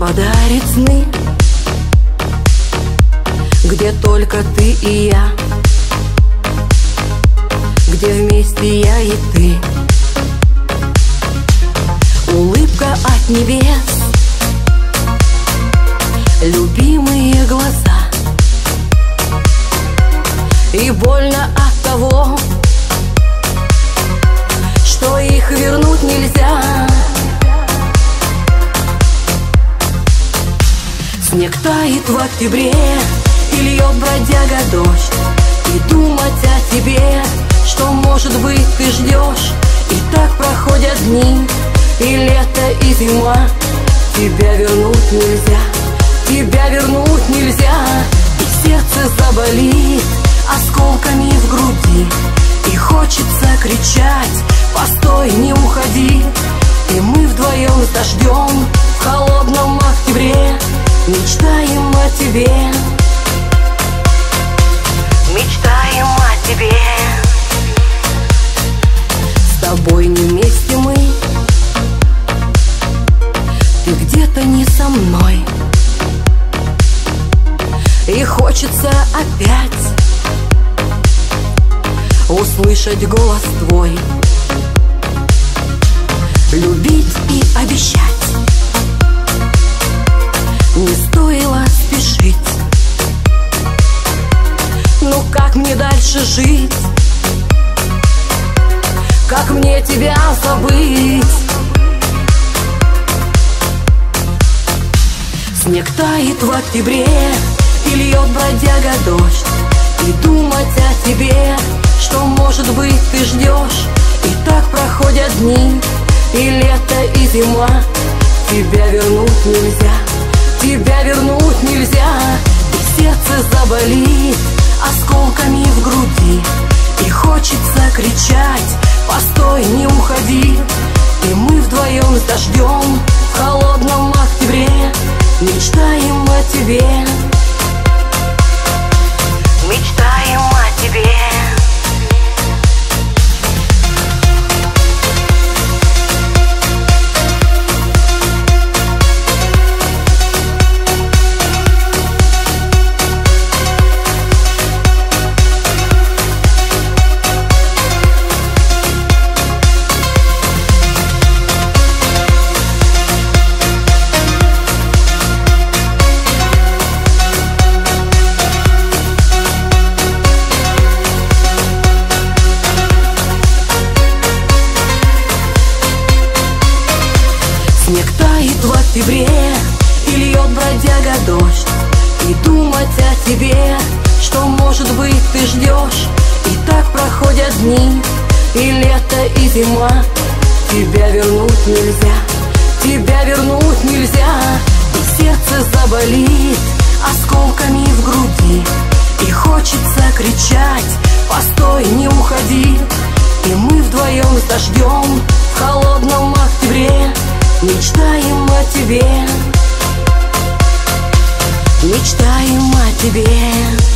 подарит сны, где только ты и я, где вместе я и ты. Улыбка от небес, любимые глаза, и больно от того, что их вернуть нельзя. Снег тает в октябре, и льет бродяга дождь, и думать о тебе, что, может быть, ты ждешь. И так проходят дни, и лето, и зима. Тебя вернуть нельзя, тебя вернуть нельзя. И сердце заболит осколками в груди, и хочется кричать: постой, не уходи. И мы вдвоем с дождем в холодном октябре мечтаем о тебе, мечтаем о тебе. С тобой не вместе мы, ты где-то не со мной, и хочется опять услышать голос твой, любить и обещать. Не стоило спешить, но как мне дальше жить? Как мне тебя забыть? Снег тает в октябре, и льет бродяга дождь, и думать о тебе, что, может быть, ты ждешь. И так проходят дни, и лето, и зима. Тебя вернуть нельзя, тебя вернуть нельзя. И сердце заболит осколками в груди, и хочется кричать: постой, не уходи. И мы вдвоем с дождем в холодном октябре мечтаем о тебе, мечтаем о тебе. Снег тает в октябре, и льет бродяга дождь, и думать о тебе, что, может быть, ты ждешь. И так проходят дни, и лето, и зима. Тебя вернуть нельзя, тебя вернуть нельзя. И сердце заболит осколками в груди, и хочется кричать: постой, не уходи. И мы вдвоем с дождем в холодном октябре мечтаем о тебе, мечтаем о тебе.